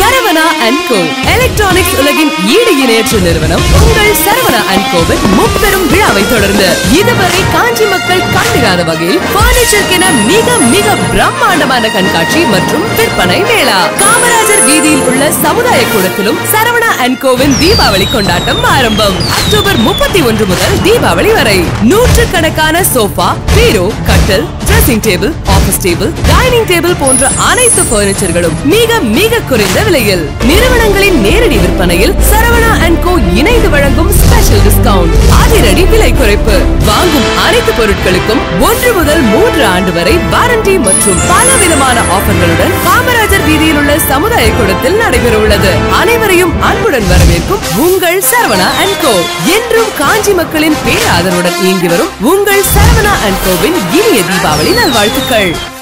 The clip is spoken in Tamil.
சரவணா அண்ட் கோ எலக்ட்ரானிக்ஸ் உலகின் ஈடு இணையற்ற நிறுவனம் உங்கள் சரவணா அண்ட் கோவின் முப்பெரும் விழாவை தொடர்ந்து இதுவரை காஞ்சி மக்கள் கண்டிராத வகையில் பர்னிச்சருக்கென மிக மிக பிரம்மாண்டமான கண்காட்சி மற்றும் விற்பனை மேளா. காமராஜர் வீதியில் உள்ள சமுதாய கூடத்திலும் சரவணா அண்ட் கோவின் தீபாவளி கொண்டாட்டம் ஆரம்பம். அக்டோபர் 31 முதல் தீபாவளி வரை நூற்றுக்கணக்கான சோஃபா, பீரோ, கட்டில், dressing table, office table, dining table போன்ற அனைத்து பர்னிச்சர்களும் மிக மிக குறைந்த விலையில். நிறுவனங்களின் நேரடி விற்பனையில் சரவணா அண்ட் கோ இணைந்து வழங்கும் ஸ்பெஷல் டிஸ்கவுண்ட், அதிரடி விலை குறைப்பு. வாங்கும் அனைத்து பொருட்களுக்கும் 1 முதல் 3 ஆண்டு வரை வாரண்டி மற்றும் பலவிதமான ஆஃபர்களுடன் காமராஜர் வீதியில் உள்ள சமுதாய கூடத்தில் நடைபெற உள்ளது. அனைவரையும் அன்புடன் வரவேற்கும் உங்கள் சரவணா அண்ட் கோ. என்றும் காஞ்சி மக்களின் பேராதரவுடன் இயங்கி வரும் உங்கள் சரவணா அண்ட் கோவின் இனிய தீபாவளி நல்வாழ்த்துக்கள்.